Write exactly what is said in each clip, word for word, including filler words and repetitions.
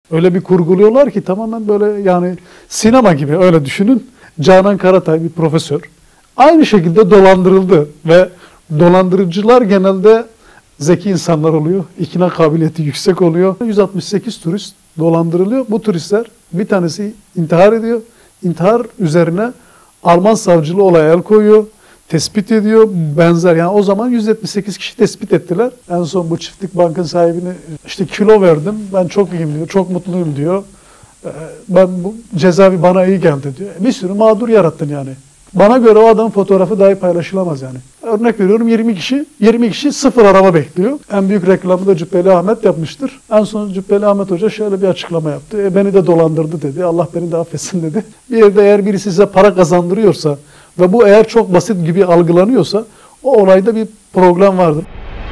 Öyle bir kurguluyorlar ki tamamen böyle yani sinema gibi öyle düşünün. Canan Karatay bir profesör. Aynı şekilde dolandırıldı ve dolandırıcılar genelde zeki insanlar oluyor. İkna kabiliyeti yüksek oluyor. yüz altmış sekiz turist dolandırılıyor. Bu turistler bir tanesi intihar ediyor. İntihar üzerine Alman savcılığı olaya el koyuyor. Tespit ediyor. Benzer yani o zaman yüz yetmiş sekiz kişi tespit ettiler. En son bu çiftlik bankın sahibini işte kilo verdim. Ben çok iyiyim diyor. Çok mutluyum diyor. Ben bu cezaevi bana iyi geldi diyor. Bir sürü mağdur yarattın yani. Bana göre o adamın fotoğrafı dahi paylaşılamaz yani. Örnek veriyorum yirmi kişi, yirmi kişi sıfır araba bekliyor. En büyük reklamı da Cübbeli Ahmet yapmıştır. En son Cübbeli Ahmet Hoca şöyle bir açıklama yaptı. E, beni de dolandırdı dedi. Allah beni de affetsin dedi. Bir yerde eğer birisi size para kazandırıyorsa ve bu eğer çok basit gibi algılanıyorsa o olayda bir problem vardır.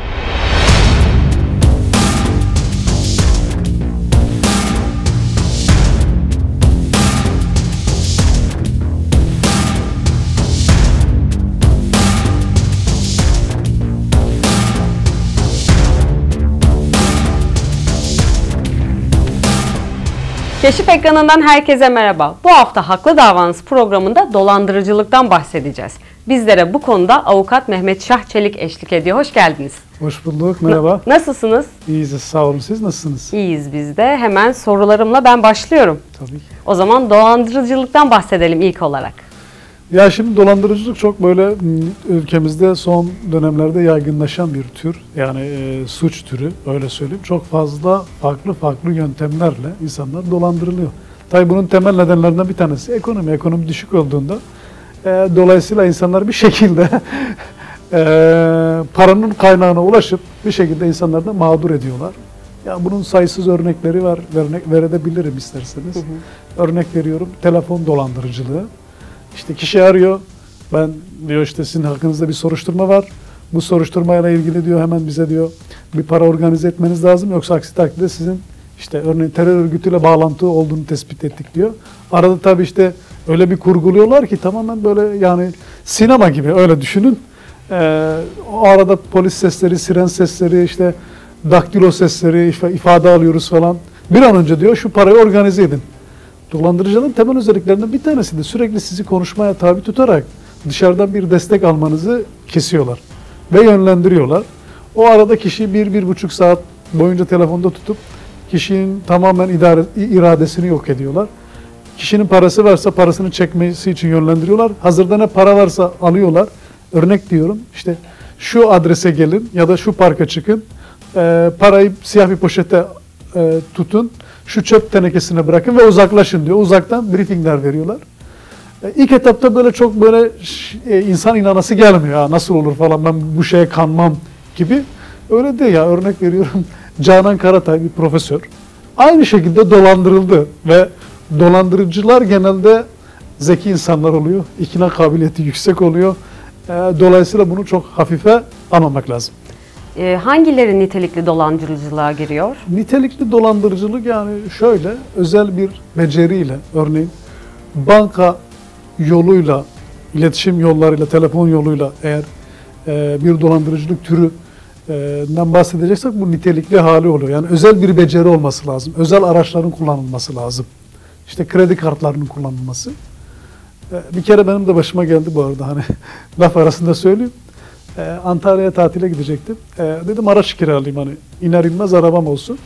Keşif ekranından herkese merhaba. Bu hafta Haklı Davanız programında dolandırıcılıktan bahsedeceğiz. Bizlere bu konuda avukat Mehmet Şah Çelik eşlik ediyor. Hoş geldiniz. Hoş bulduk, merhaba. Na- nasılsınız? İyiyiz, sağ olun. Siz nasılsınız? İyiyiz biz de. Hemen sorularımla ben başlıyorum. Tabii ki. O zaman dolandırıcılıktan bahsedelim ilk olarak. Ya şimdi dolandırıcılık çok böyle ülkemizde son dönemlerde yaygınlaşan bir tür. Yani e, suç türü öyle söyleyeyim. Çok fazla farklı farklı yöntemlerle insanlar dolandırılıyor. Tabii bunun temel nedenlerinden bir tanesi ekonomi. Ekonomi düşük olduğunda e, dolayısıyla insanlar bir şekilde e, paranın kaynağına ulaşıp bir şekilde insanları da mağdur ediyorlar. Ya bunun sayısız örnekleri var. Örnek verebilirim isterseniz. Hı hı. Örnek veriyorum telefon dolandırıcılığı. İşte kişi arıyor, ben diyor işte sizin hakkınızda bir soruşturma var. Bu soruşturmayla ilgili diyor hemen bize diyor bir para organize etmeniz lazım. Yoksa aksi takdirde sizin işte örneğin terör örgütüyle bağlantı olduğunu tespit ettik diyor. Arada tabii işte öyle bir kurguluyorlar ki tamamen böyle yani sinema gibi öyle düşünün. Ee, o arada polis sesleri, siren sesleri, işte daktilo sesleri, ifade alıyoruz falan. Bir an önce diyor şu parayı organize edin. Dolandırıcılığın temel özelliklerinden bir tanesi de sürekli sizi konuşmaya tabi tutarak dışarıdan bir destek almanızı kesiyorlar ve yönlendiriyorlar. O arada kişiyi bir, bir buçuk saat boyunca telefonda tutup kişinin tamamen idare, iradesini yok ediyorlar. Kişinin parası varsa parasını çekmesi için yönlendiriyorlar. Hazırda ne para varsa alıyorlar. Örnek diyorum işte şu adrese gelin ya da şu parka çıkın, e, parayı siyah bir poşete e, tutun. Şu çöp tenekesine bırakın ve uzaklaşın diyor. Uzaktan briefingler veriyorlar. E, ilk etapta böyle çok böyle e, insan inanası gelmiyor. Ha, nasıl olur falan ben bu şeye kanmam gibi. Öyle değil ya örnek veriyorum. Canan Karatay bir profesör. Aynı şekilde dolandırıldı ve dolandırıcılar genelde zeki insanlar oluyor. İkna kabiliyeti yüksek oluyor. E, dolayısıyla bunu çok hafife almamak lazım. Hangileri nitelikli dolandırıcılığa giriyor? Nitelikli dolandırıcılık yani şöyle özel bir beceriyle örneğin banka yoluyla, iletişim yollarıyla, telefon yoluyla eğer e, bir dolandırıcılık türünden bahsedeceksek bu nitelikli hali oluyor. Yani özel bir beceri olması lazım. Özel araçların kullanılması lazım. İşte kredi kartlarının kullanılması. E, bir kere benim de başıma geldi bu arada hani laf arasında söyleyeyim. Ee, Antalya'ya tatile gidecektim. Ee, dedim araç kiralayayım hani iner inmez arabam olsun.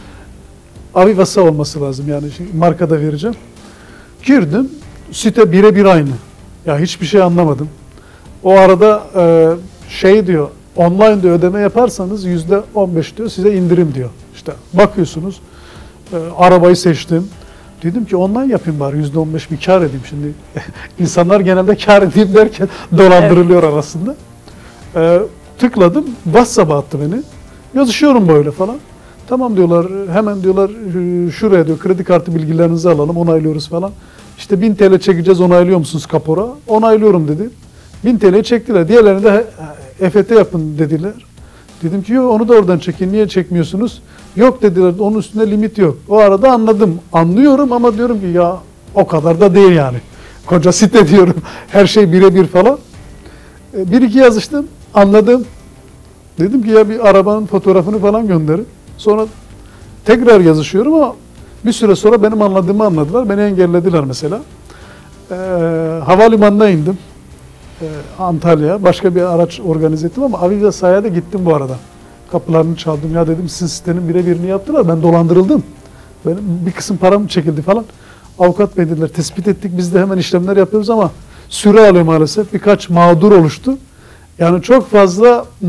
Avivasa olması lazım yani şimdi markada vereceğim. Girdim site birebir aynı. Ya hiçbir şey anlamadım. O arada e, şey diyor online diyor ödeme yaparsanız yüzde on beş diyor size indirim diyor. İşte bakıyorsunuz e, arabayı seçtim. Dedim ki online yapayım bari yüzde on beş bir kar edeyim şimdi. İnsanlar genelde kar edeyim derken dolandırılıyor evet. Arasında. Ee, tıkladım, WhatsApp'a attı beni. Yazışıyorum böyle falan. Tamam diyorlar, hemen diyorlar şuraya diyor kredi kartı bilgilerinizi alalım, onaylıyoruz falan. İşte bin TL çekeceğiz, onaylıyor musunuz kapora? Onaylıyorum dedi. bin TL çektiler. Diğerlerini de E F T yapın dediler. Dedim ki yok onu da oradan çekin, niye çekmiyorsunuz? Yok dediler, onun üstünde limit yok. O arada anladım, anlıyorum ama diyorum ki ya o kadar da değil yani. Koca site diyorum, her şey birebir falan. Bir iki yazıştım, anladım. Dedim ki ya bir arabanın fotoğrafını falan gönderin. Sonra tekrar yazışıyorum ama Bir süre sonra benim anladığımı anladılar. Beni engellediler mesela. Ee, havalimanına indim. Ee, Antalya. Başka bir araç organize ettim ama Aviva Saya'da gittim bu arada. Kapılarını çaldım. Ya dedim sizin sitenin birebirini yaptılar. Ben dolandırıldım. Benim bir kısım param çekildi falan. Avukat bey dediler tespit ettik. Biz de hemen işlemler yapıyoruz ama süre alıyor maalesef. Birkaç mağdur oluştu. Yani çok fazla hmm,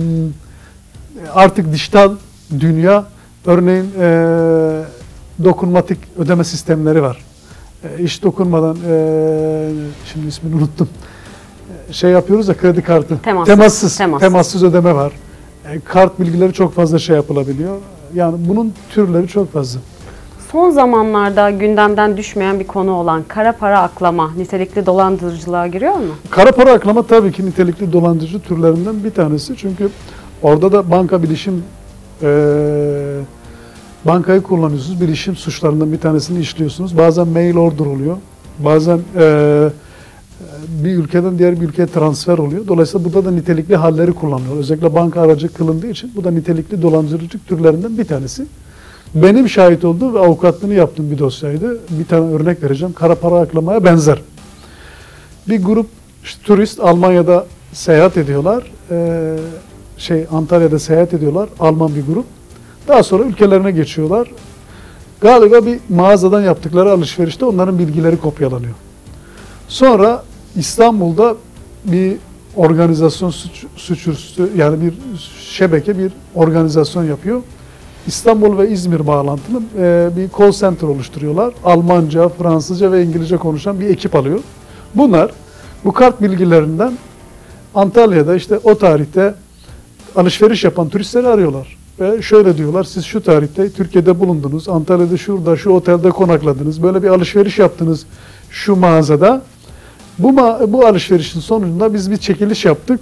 artık dijital dünya, örneğin e, dokunmatik ödeme sistemleri var. E, iş dokunmadan, e, şimdi ismini unuttum, e, şey yapıyoruz ya, kredi kartı. Temassız. Temassız, Temassız. temassız ödeme var. E, kart bilgileri çok fazla şey yapılabiliyor. Yani bunun türleri çok fazla. Son zamanlarda gündemden düşmeyen bir konu olan kara para aklama nitelikli dolandırıcılığa giriyor mu? Kara para aklama tabii ki nitelikli dolandırıcı türlerinden bir tanesi. Çünkü orada da banka bilişim, e, bankayı kullanıyorsunuz. Bilişim suçlarından bir tanesini işliyorsunuz. Bazen mail order oluyor. Bazen e, bir ülkeden diğer bir ülkeye transfer oluyor. Dolayısıyla burada da nitelikli halleri kullanılıyor. Özellikle banka aracı kılındığı için bu da nitelikli dolandırıcılık türlerinden bir tanesi. Benim şahit olduğum ve avukatlığını yaptığım bir dosyaydı. Bir tane örnek vereceğim. Kara para aklamaya benzer. Bir grup işte, turist Almanya'da seyahat ediyorlar. Ee, şey Antalya'da seyahat ediyorlar. Alman bir grup. Daha sonra ülkelerine geçiyorlar. Galiba bir mağazadan yaptıkları alışverişte onların bilgileri kopyalanıyor. Sonra İstanbul'da bir organizasyon suç, suçüstü yani bir şebeke bir organizasyon yapıyor. İstanbul ve İzmir bağlantılı e, bir call center oluşturuyorlar. Almanca, Fransızca ve İngilizce konuşan bir ekip alıyor. Bunlar bu kart bilgilerinden Antalya'da işte o tarihte alışveriş yapan turistleri arıyorlar. Ve şöyle diyorlar, siz şu tarihte Türkiye'de bulundunuz, Antalya'da şurada, şu otelde konakladınız, böyle bir alışveriş yaptınız şu mağazada. Bu, ma bu alışverişin sonucunda biz bir çekiliş yaptık.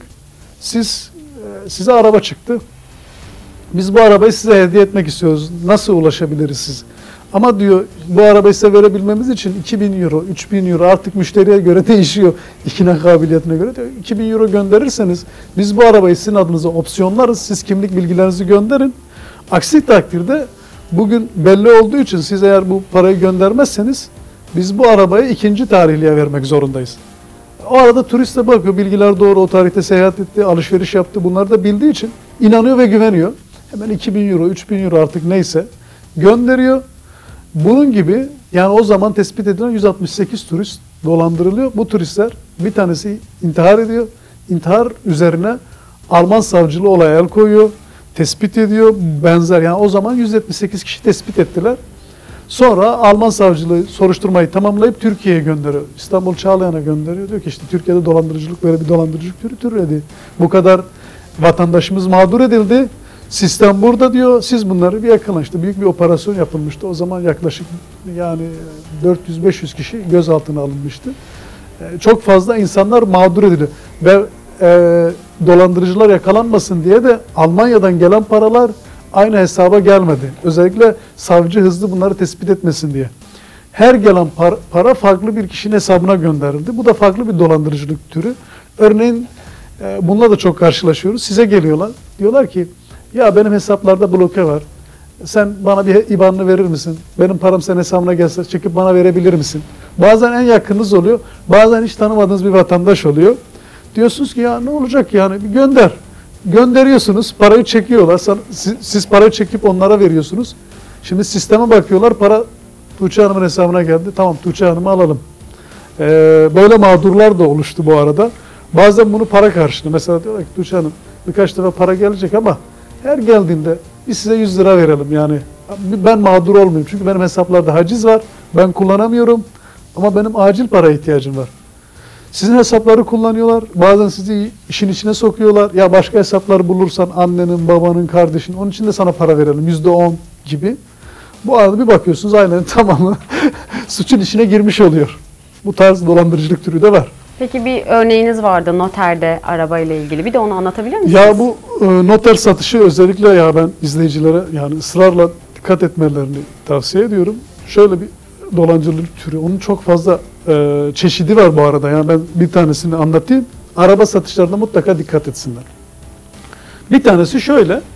Siz e, size araba çıktı. Biz bu arabayı size hediye etmek istiyoruz. Nasıl ulaşabiliriz siz? Ama diyor bu arabayı size verebilmemiz için iki bin euro, üç bin euro artık müşteriye göre değişiyor. İkna kabiliyetine göre diyor. iki bin euro gönderirseniz biz bu arabayı sizin adınıza opsiyonlarız. Siz kimlik bilgilerinizi gönderin. Aksi takdirde bugün belli olduğu için siz eğer bu parayı göndermezseniz biz bu arabayı ikinci tarihliye vermek zorundayız. O arada turist de bakıyor, bilgiler doğru, o tarihte seyahat etti, alışveriş yaptı. Bunları da bildiği için inanıyor ve güveniyor. Hemen iki bin euro, üç bin euro artık neyse gönderiyor. Bunun gibi yani o zaman tespit edilen yüz altmış sekiz turist dolandırılıyor. Bu turistler bir tanesi intihar ediyor. İntihar üzerine Alman savcılığı olaya el koyuyor. Tespit ediyor. Benzer yani o zaman yüz yetmiş sekiz kişi tespit ettiler. Sonra Alman savcılığı soruşturmayı tamamlayıp Türkiye'ye gönderiyor. İstanbul Çağlayan'a gönderiyor. Diyor ki işte Türkiye'de dolandırıcılık böyle bir dolandırıcılık türü türedi. Bu kadar vatandaşımız mağdur edildi. Sistem burada diyor. Siz bunları bir yakalayın. İşte büyük bir operasyon yapılmıştı. O zaman yaklaşık yani dört yüz beş yüz kişi gözaltına alınmıştı. Ee, çok fazla insanlar mağdur ediliyor. Ve e, dolandırıcılar yakalanmasın diye de Almanya'dan gelen paralar aynı hesaba gelmedi. Özellikle savcı hızlı bunları tespit etmesin diye. Her gelen para, para farklı bir kişinin hesabına gönderildi. Bu da farklı bir dolandırıcılık türü. Örneğin e, bununla da çok karşılaşıyoruz. Size geliyorlar. Diyorlar ki ya benim hesaplarda bloke var. Sen bana bir I B A N'ını verir misin? Benim param senin hesabına gelse çekip bana verebilir misin? Bazen en yakınınız oluyor. Bazen hiç tanımadığınız bir vatandaş oluyor. Diyorsunuz ki ya ne olacak yani bir gönder. Gönderiyorsunuz, parayı çekiyorlar. Siz, siz parayı çekip onlara veriyorsunuz. Şimdi sisteme bakıyorlar, para Tuğçe Hanım'ın hesabına geldi. Tamam Tuğçe Hanım'ı alalım. Ee, böyle mağdurlar da oluştu bu arada. Bazen bunu para karşılığı. Mesela diyorlar ki Tuğçe Hanım birkaç defa para gelecek ama her geldiğinde biz size yüz lira verelim yani. Ben mağdur olmayayım. Çünkü benim hesaplarda haciz var. Ben kullanamıyorum. Ama benim acil para ihtiyacım var. Sizin hesapları kullanıyorlar. Bazen sizi işin içine sokuyorlar. Ya başka hesaplar bulursan annenin, babanın, kardeşin onun için de sana para verelim. yüzde on gibi. Bu arada bir bakıyorsunuz ailenin tamamı suçun içine girmiş oluyor. Bu tarz dolandırıcılık türü de var. Peki bir örneğiniz vardı noterde arabayla ilgili. Bir de onu anlatabilir misiniz? Ya bu e, noter satışı özellikle ya ben izleyicilere yani ısrarla dikkat etmelerini tavsiye ediyorum. Şöyle bir dolandırıcılık türü. Onun çok fazla e, çeşidi var bu arada. Yani ben bir tanesini anlatayım. Araba satışlarına mutlaka dikkat etsinler. Bir tanesi şöyle.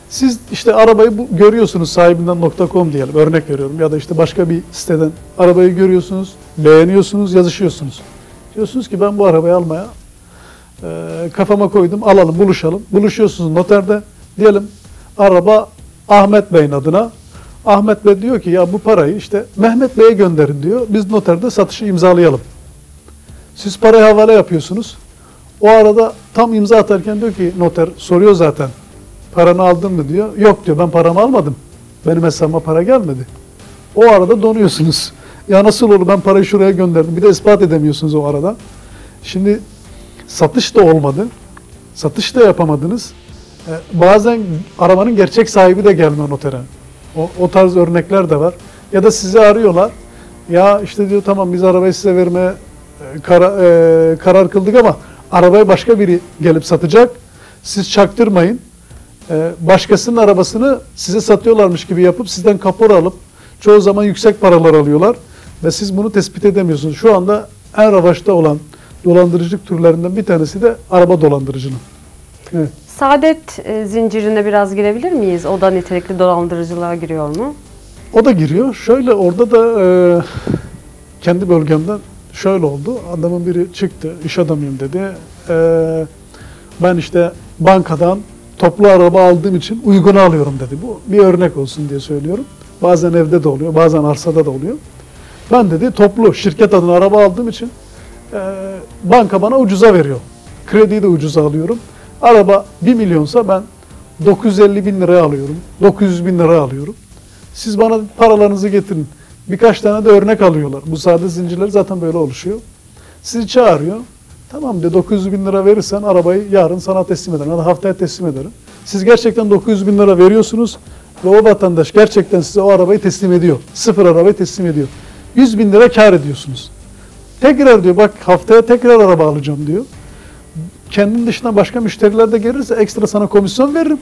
Siz işte arabayı bu, görüyorsunuz sahibinden nokta com diyelim, örnek veriyorum, ya da işte başka bir siteden arabayı görüyorsunuz, beğeniyorsunuz, yazışıyorsunuz. Diyorsunuz ki ben bu arabayı almaya e, kafama koydum, alalım, buluşalım. Buluşuyorsunuz noterde, diyelim araba Ahmet Bey'in adına. Ahmet Bey diyor ki ya bu parayı işte Mehmet Bey'e gönderin diyor, biz noterde satışı imzalayalım. Siz parayı havale yapıyorsunuz. O arada tam imza atarken diyor ki noter, soruyor zaten. Paranı aldın mı diyor. Yok diyor, ben paramı almadım. Benim hesabıma para gelmedi. O arada donuyorsunuz. Ya nasıl olur, ben parayı şuraya gönderdim. Bir de ispat edemiyorsunuz o arada. Şimdi satış da olmadı. Satış da yapamadınız. Ee, bazen arabanın gerçek sahibi de gelmiyor notere. O, o tarz örnekler de var. Ya da sizi arıyorlar. Ya işte diyor tamam biz arabayı size vermeye e, kara, e, karar kıldık ama arabayı başka biri gelip satacak. Siz çaktırmayın. Ee, başkasının arabasını size satıyorlarmış gibi yapıp sizden kapora alıp çoğu zaman yüksek paralar alıyorlar ve siz bunu tespit edemiyorsunuz. Şu anda en revaçta olan dolandırıcılık türlerinden bir tanesi de araba dolandırıcılığı. Evet. Saadet e, zincirine biraz girebilir miyiz? O da nitelikli dolandırıcılığa giriyor mu? O da giriyor. Şöyle orada da e, kendi bölgemden şöyle oldu. Adamın biri çıktı, iş adamıyım dedi. E, ben işte bankadan toplu araba aldığım için uygunu alıyorum dedi. Bu bir örnek olsun diye söylüyorum. Bazen evde de oluyor, bazen arsada da oluyor. Ben dedi toplu şirket adına araba aldığım için e, banka bana ucuza veriyor. Krediyi de ucuza alıyorum. Araba bir milyonsa ben dokuz yüz elli bin liraya alıyorum. dokuz yüz bin liraya alıyorum. Siz bana paralarınızı getirin. Birkaç tane de örnek alıyorlar. Bu saadet zincirleri zaten böyle oluşuyor. Sizi çağırıyor. Tamam diyor, dokuz yüz bin lira verirsen arabayı yarın sana teslim ederim ya da haftaya teslim ederim. Siz gerçekten dokuz yüz bin lira veriyorsunuz ve o vatandaş gerçekten size o arabayı teslim ediyor. Sıfır arabayı teslim ediyor. yüz bin lira kar ediyorsunuz. Tekrar diyor bak haftaya tekrar araba alacağım diyor. Kendin dışında başka müşteriler de gelirse ekstra sana komisyon veririm.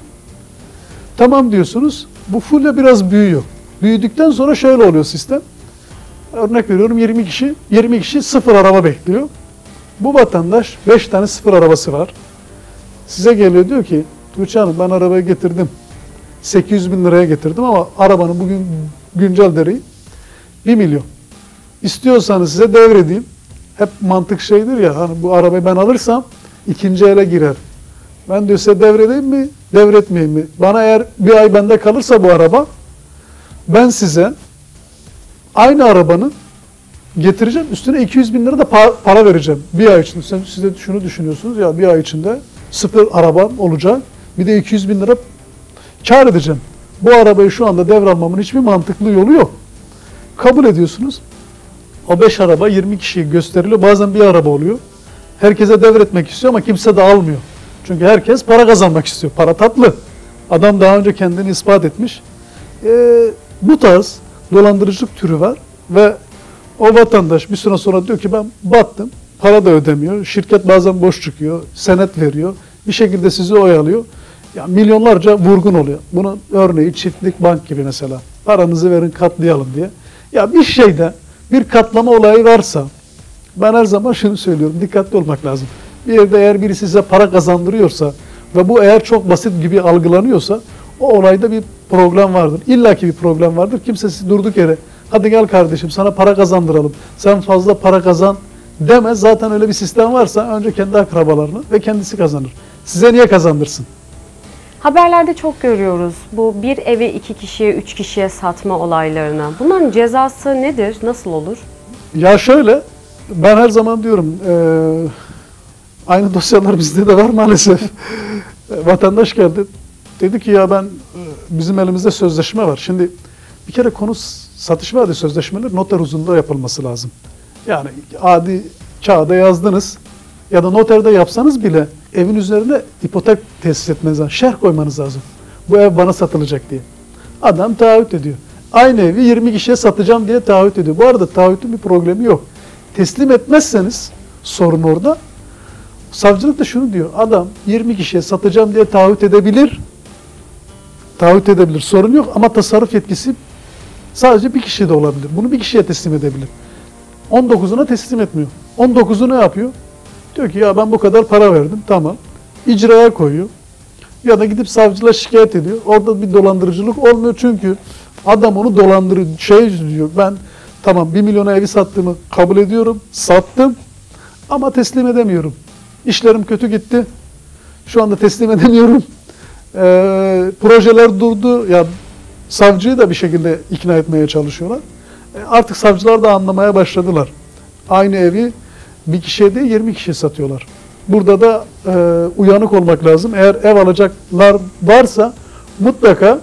Tamam diyorsunuz. Bu fulle biraz büyüyor. Büyüdükten sonra şöyle oluyor sistem. Örnek veriyorum yirmi kişi, yirmi kişi sıfır araba bekliyor. Bu vatandaş beş tane sıfır arabası var. Size geliyor diyor ki Tuğçe Hanım ben arabayı getirdim. sekiz yüz bin liraya getirdim ama arabanın bugün güncel değeri bir milyon. İstiyorsanız size devredeyim. Hep mantık şeydir ya hani bu arabayı ben alırsam ikinci ele girer. Ben diyor size devredeyim mi, devretmeyeyim mi? Bana eğer bir ay bende kalırsa bu araba ben size aynı arabanın getireceğim. Üstüne iki yüz bin lira da para vereceğim. Bir ay içinde. Sen, siz de şunu düşünüyorsunuz ya bir ay içinde sıfır arabam olacak. Bir de iki yüz bin lira kar edeceğim. Bu arabayı şu anda devralmamın hiçbir mantıklı yolu yok. Kabul ediyorsunuz. O beş araba yirmi kişiyi gösteriliyor. Bazen bir araba oluyor. Herkese devretmek istiyor ama kimse de almıyor. Çünkü herkes para kazanmak istiyor. Para tatlı. Adam daha önce kendini ispat etmiş. Ee, bu tarz dolandırıcılık türü var ve o vatandaş bir süre sonra diyor ki ben battım, para da ödemiyor, şirket bazen boş çıkıyor, senet veriyor, bir şekilde sizi oyalıyor. Ya milyonlarca vurgun oluyor. Bunun örneği Çiftlik Bank gibi mesela. Paranızı verin katlayalım diye. Ya bir şeyde bir katlama olayı varsa ben her zaman şunu söylüyorum, dikkatli olmak lazım. Bir yerde eğer birisi size para kazandırıyorsa ve bu eğer çok basit gibi algılanıyorsa o olayda bir problem vardır. İlla ki bir problem vardır. Kimse sizi durduk yere hadi gel kardeşim sana para kazandıralım. Sen fazla para kazan demez. Zaten öyle bir sistem varsa önce kendi akrabalarını ve kendisi kazanır. Size niye kazandırsın? Haberlerde çok görüyoruz bu bir evi iki kişiye, üç kişiye satma olaylarına. Bunların cezası nedir? Nasıl olur? Ya şöyle, ben her zaman diyorum, e, aynı dosyalar bizde de var maalesef. Vatandaş geldi, dedi ki ya ben bizim elimizde sözleşme var. Şimdi bir kere konu satış vaadi sözleşmeler noter huzurunda yapılması lazım. Yani adi kağıda yazdınız ya da noterde yapsanız bile evin üzerine ipotek tesis etmeniz lazım. Şerh koymanız lazım. Bu ev bana satılacak diye. Adam taahhüt ediyor. Aynı evi yirmi kişiye satacağım diye taahhüt ediyor. Bu arada taahhütün bir problemi yok. Teslim etmezseniz sorun orada. Savcılık da şunu diyor. Adam yirmi kişiye satacağım diye taahhüt edebilir. Taahhüt edebilir. Sorun yok ama tasarruf yetkisi sadece bir kişiye de olabilir. Bunu bir kişiye teslim edebilir. on dokuzuna teslim etmiyor. on dokuzu ne yapıyor? Diyor ki ya ben bu kadar para verdim. Tamam. İcraya koyuyor. Ya da gidip savcılığa şikayet ediyor. Orada bir dolandırıcılık olmuyor çünkü adam onu dolandırıyor. Şey diyor, ben tamam bir milyona evi sattığımı kabul ediyorum. Sattım ama teslim edemiyorum. İşlerim kötü gitti. Şu anda teslim edemiyorum. Ee, projeler durdu. Ya savcıyı da bir şekilde ikna etmeye çalışıyorlar. E, artık savcılar da anlamaya başladılar. Aynı evi bir kişiye değil yirmi kişiye satıyorlar. Burada da e, uyanık olmak lazım. Eğer ev alacaklar varsa mutlaka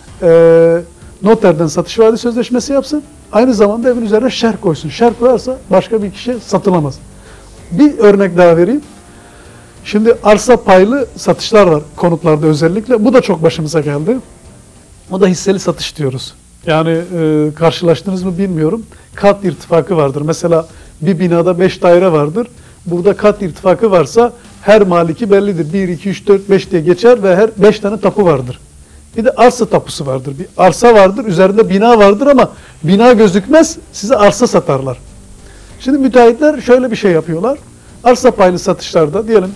e, noterden satış vaadi sözleşmesi yapsın. Aynı zamanda evin üzerine şerh koysun. Şerh koyarsa başka bir kişiye satılamaz. Bir örnek daha vereyim. Şimdi arsa paylı satışlar var konutlarda özellikle. Bu da çok başımıza geldi. O da hisseli satış diyoruz. Yani e, karşılaştınız mı bilmiyorum. Kat irtifakı vardır. Mesela bir binada beş daire vardır. Burada kat irtifakı varsa her maliki bellidir. bir, iki, üç, dört, beş diye geçer ve her beş tane tapu vardır. Bir de arsa tapusu vardır. Bir arsa vardır, üzerinde bina vardır ama bina gözükmez, size arsa satarlar. Şimdi müteahhitler şöyle bir şey yapıyorlar. Arsa paylı satışlarda diyelim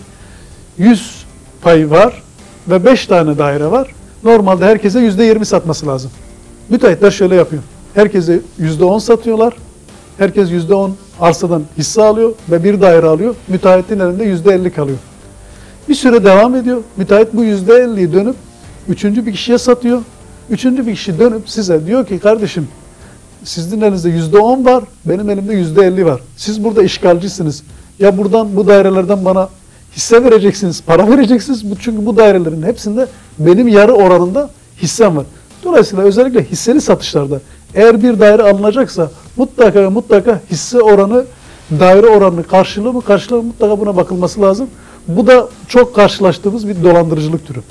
yüz pay var ve beş tane daire var. Normalde herkese yüzde yirmi satması lazım. Müteahhitler şöyle yapıyor. Herkese yüzde on satıyorlar. Herkes yüzde on arsadan hisse alıyor ve bir daire alıyor. Müteahhitin elinde yüzde elli kalıyor. Bir süre devam ediyor. Müteahhit bu yüzde elliyi dönüp üçüncü bir kişiye satıyor. Üçüncü bir kişi dönüp size diyor ki kardeşim sizin elinizde yüzde on var, benim elimde yüzde elli var. Siz burada işgalcisiniz. Ya buradan bu dairelerden bana hisse vereceksiniz, para vereceksiniz. Çünkü bu dairelerin hepsinde benim yarı oranında hissem var. Dolayısıyla özellikle hisseli satışlarda eğer bir daire alınacaksa mutlaka ve mutlaka hisse oranı, daire oranı karşılığı mı karşılığı mı mutlaka buna bakılması lazım. Bu da çok karşılaştığımız bir dolandırıcılık türü.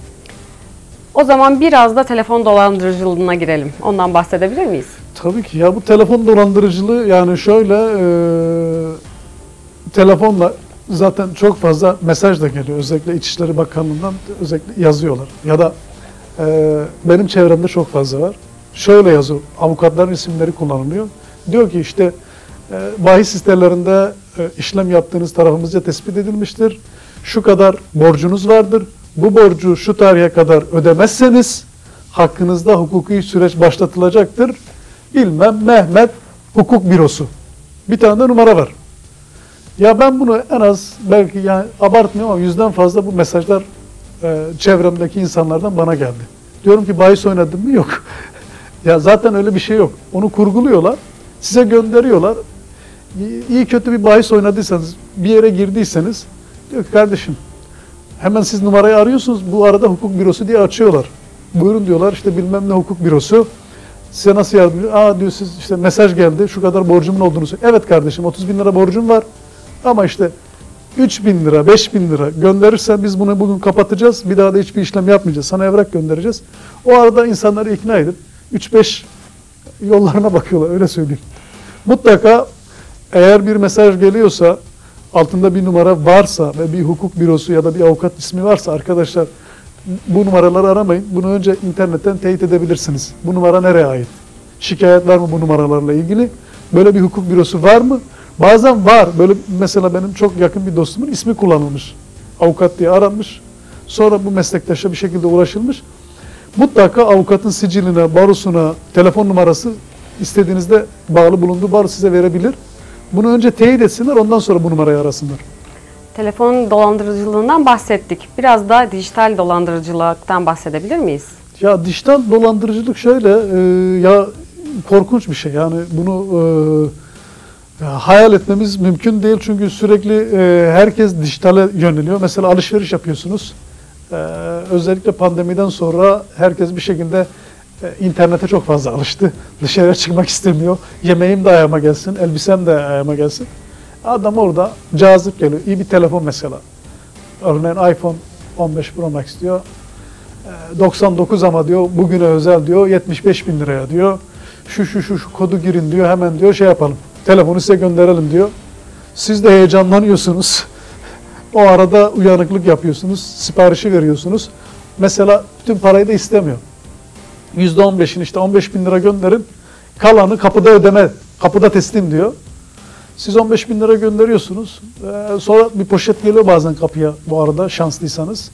O zaman biraz da telefon dolandırıcılığına girelim. Ondan bahsedebilir miyiz? Tabii ki. Ya bu telefon dolandırıcılığı yani şöyle e, telefonla zaten çok fazla mesaj da geliyor. Özellikle İçişleri Bakanlığı'ndan özellikle yazıyorlar. Ya da e, benim çevremde çok fazla var. Şöyle yazıyor. Avukatların isimleri kullanılıyor. Diyor ki işte e, bahis sitelerinde e, işlem yaptığınız tarafımızca tespit edilmiştir. Şu kadar borcunuz vardır. Bu borcu şu tarihe kadar ödemezseniz hakkınızda hukuki süreç başlatılacaktır. Bilmem Mehmet Hukuk Bürosu. Bir tane de numara var. Ya ben bunu en az belki yani abartmıyorum ama yüzden fazla bu mesajlar e, çevremdeki insanlardan bana geldi. Diyorum ki bahis oynadın mı? Yok. Ya zaten öyle bir şey yok. Onu kurguluyorlar. Size gönderiyorlar. İyi kötü bir bahis oynadıysanız, bir yere girdiyseniz diyor ki kardeşim hemen siz numarayı arıyorsunuz. Bu arada hukuk bürosu diye açıyorlar. Buyurun diyorlar işte bilmem ne hukuk bürosu. Size nasıl yardımcı? Aa diyor siz işte mesaj geldi. Şu kadar borcumun olduğunu söylüyor. Evet kardeşim otuz bin lira borcum var. Ama işte üç bin lira, beş bin lira gönderirsen biz bunu bugün kapatacağız. Bir daha da hiçbir işlem yapmayacağız. Sana evrak göndereceğiz. O arada insanları ikna edip üç beş yollarına bakıyorlar öyle söyleyeyim. Mutlaka eğer bir mesaj geliyorsa altında bir numara varsa ve bir hukuk bürosu ya da bir avukat ismi varsa arkadaşlar bu numaraları aramayın. Bunu önce internetten teyit edebilirsiniz. Bu numara nereye ait? Şikayet var mı bu numaralarla ilgili? Böyle bir hukuk bürosu var mı? Bazen var. Böyle mesela benim çok yakın bir dostumun ismi kullanılmış. Avukat diye aranmış. Sonra bu meslektaşa bir şekilde ulaşılmış. Mutlaka avukatın siciline, barosuna, telefon numarası istediğinizde bağlı bulunduğu baro size verebilir. Bunu önce teyit etsinler, ondan sonra bu numarayı arasınlar. Telefon dolandırıcılığından bahsettik. Biraz da dijital dolandırıcılıktan bahsedebilir miyiz? Ya dijital dolandırıcılık şöyle, e, ya korkunç bir şey. Yani bunu e, hayal etmemiz mümkün değil. Çünkü sürekli e, herkes dijitale yöneliyor. Mesela alışveriş yapıyorsunuz. E, özellikle pandemiden sonra herkes bir şekilde e, internete çok fazla alıştı. Dışarıya çıkmak istemiyor. Yemeğim de ayağıma gelsin, elbisem de ayağıma gelsin. Adam orada cazip geliyor. İyi bir telefon mesela. Örneğin iPhone on beş Pro Max diyor. doksan dokuz ama diyor bugüne özel diyor yetmiş beş bin liraya diyor. Şu şu şu şu kodu girin diyor hemen diyor şey yapalım. Telefonu size gönderelim diyor. Siz de heyecanlanıyorsunuz. O arada uyanıklık yapıyorsunuz. Siparişi veriyorsunuz. Mesela bütün parayı da istemiyor. yüzde on beşini işte on beş bin lira gönderin. Kalanı kapıda ödeme, kapıda teslim diyor. Siz on beş bin lira gönderiyorsunuz. Ee, sonra bir poşet geliyor bazen kapıya bu arada şanslıysanız.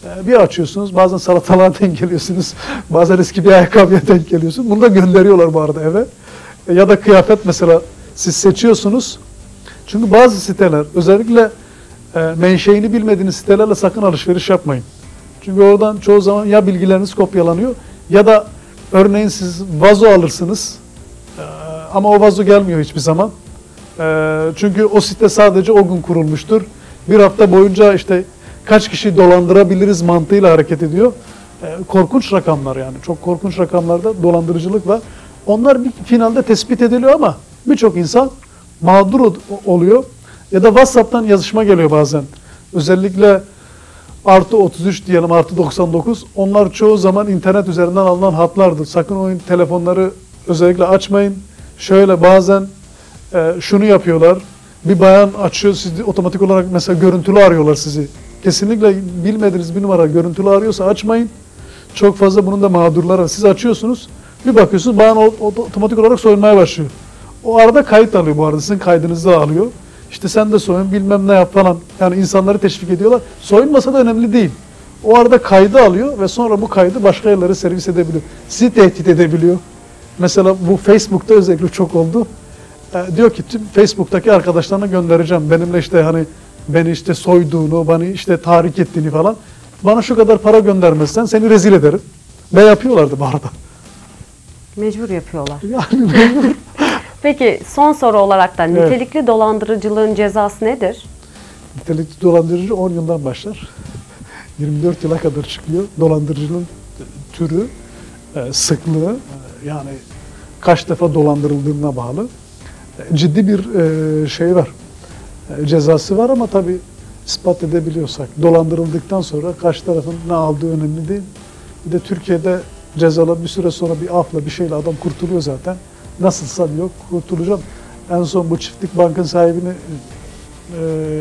E, bir açıyorsunuz, bazen salatalığa denk geliyorsunuz, bazen eski bir ayakkabıya denk geliyorsunuz. Bunu da gönderiyorlar bu arada eve. E, ya da kıyafet mesela siz seçiyorsunuz. Çünkü bazı siteler, özellikle e, menşeini bilmediğiniz sitelerle sakın alışveriş yapmayın. Çünkü oradan çoğu zaman ya bilgileriniz kopyalanıyor ya da örneğin siz vazo alırsınız e, ama o vazo gelmiyor hiçbir zaman. E, çünkü o site sadece o gün kurulmuştur. Bir hafta boyunca işte kaç kişi dolandırabiliriz mantığıyla hareket ediyor. E, korkunç rakamlar yani. Çok korkunç rakamlarda dolandırıcılık var. Onlar bir finalde tespit ediliyor ama birçok insan mağdur oluyor. Ya da WhatsApp'tan yazışma geliyor bazen. Özellikle artı otuz üç diyelim, artı doksan dokuz. Onlar çoğu zaman internet üzerinden alınan hatlardır. Sakın o telefonları özellikle açmayın. Şöyle bazen e, şunu yapıyorlar. Bir bayan açıyor, sizi otomatik olarak mesela görüntülü arıyorlar sizi. Kesinlikle bilmediğiniz bir numara görüntülü arıyorsa açmayın. Çok fazla bunun da mağdurları var. Siz açıyorsunuz, bir bakıyorsunuz bayan otomatik olarak soyunmaya başlıyor. O arada kayıt alıyor bu arada, sizin kaydınızı da alıyor. İşte sen de soyun, bilmem ne yap falan. Yani insanları teşvik ediyorlar. Soyunmasa da önemli değil. O arada kaydı alıyor ve sonra bu kaydı başka yerlere servis edebiliyor. Sizi tehdit edebiliyor. Mesela bu Facebook'ta özellikle çok oldu. E, diyor ki tüm Facebook'taki arkadaşlarına göndereceğim. Benimle işte hani beni işte soyduğunu, beni işte tahrik ettiğini falan. Bana şu kadar para göndermezsen seni rezil ederim. Ve yapıyorlardı bu arada. Mecbur yapıyorlar. Yani mecbur. Peki son soru olarak da Evet. nitelikli dolandırıcılığın cezası nedir? Nitelikli dolandırıcı on yıldan başlar. yirmi dört yıla kadar çıkıyor. Dolandırıcılığın türü, e, sıklığı, e, yani kaç defa dolandırıldığına bağlı. E, ciddi bir e, şey var. E, cezası var ama tabii ispat edebiliyorsak. Dolandırıldıktan sonra karşı tarafın ne aldığı önemli değil. Bir de Türkiye'de cezalar bir süre sonra bir afla bir şeyle adam kurtuluyor zaten. Nasılsa diyor kurtulacağım. En son bu çiftlik bankın sahibini e,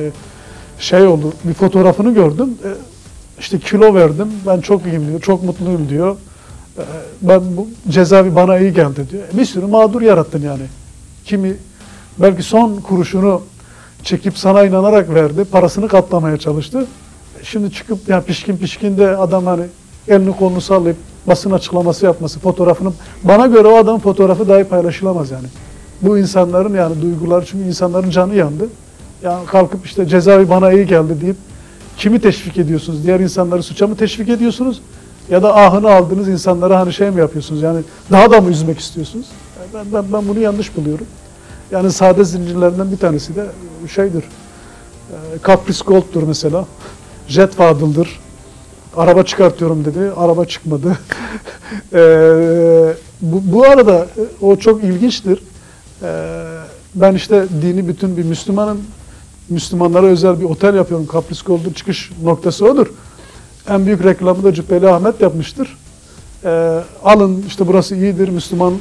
şey oldu, bir fotoğrafını gördüm. E, işte kilo verdim, ben çok iyiyim diyor, çok mutluyum diyor. E, ben bu cezaevi bana iyi geldi diyor. Bir sürü mağdur yarattın yani. Kimi belki son kuruşunu çekip sana inanarak verdi, parasını katlamaya çalıştı. Şimdi çıkıp ya pişkin pişkin de adam hani elini kolunu sallayıp basın açıklaması yapması, fotoğrafını, bana göre o adamın fotoğrafı dahi paylaşılamaz yani. Bu insanların yani duyguları, çünkü insanların canı yandı. Yani kalkıp işte cezaevi bana iyi geldi deyip kimi teşvik ediyorsunuz? Diğer insanları suça mı teşvik ediyorsunuz? Ya da ahını aldığınız insanlara hani şey mi yapıyorsunuz? Yani daha da mı üzmek istiyorsunuz? Ben, ben, ben bunu yanlış buluyorum. Yani sade zincirlerinden bir tanesi de şeydir. Caprice Gold'dur mesela. Jet Fadıl'dır. Araba çıkartıyorum dedi. Araba çıkmadı. ee, bu, bu arada o çok ilginçtir. Ee, ben işte dini bütün bir Müslümanım. Müslümanlara özel bir otel yapıyorum. Caprice Gold'un çıkış noktası odur. En büyük reklamı da Cübbeli Ahmet yapmıştır. Ee, alın işte burası iyidir. Müslümanlar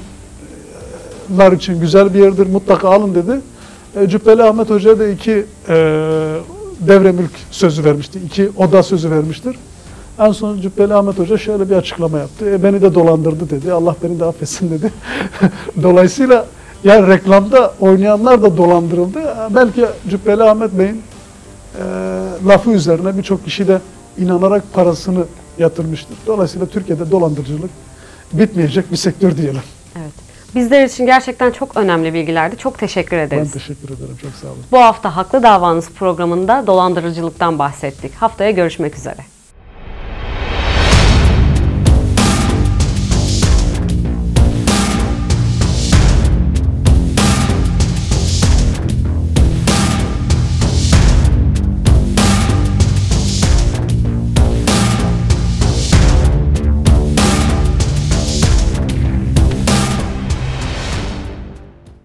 için güzel bir yerdir. Mutlaka alın dedi. E, Cübbeli Ahmet Hoca'ya da iki e, devre mülk sözü vermişti. İki oda sözü vermiştir. En son Cübbeli Ahmet Hoca şöyle bir açıklama yaptı. E, beni de dolandırdı dedi. Allah beni de affetsin dedi. Dolayısıyla yani reklamda oynayanlar da dolandırıldı. Belki Cübbeli Ahmet Bey'in e, lafı üzerine birçok kişi de inanarak parasını yatırmıştır. Dolayısıyla Türkiye'de dolandırıcılık bitmeyecek bir sektör diyelim. Evet. Bizler için gerçekten çok önemli bilgilerdi. Çok teşekkür ederiz. Ben teşekkür ederim. Çok sağ olun. Bu hafta Haklı Davanız programında dolandırıcılıktan bahsettik. Haftaya görüşmek üzere.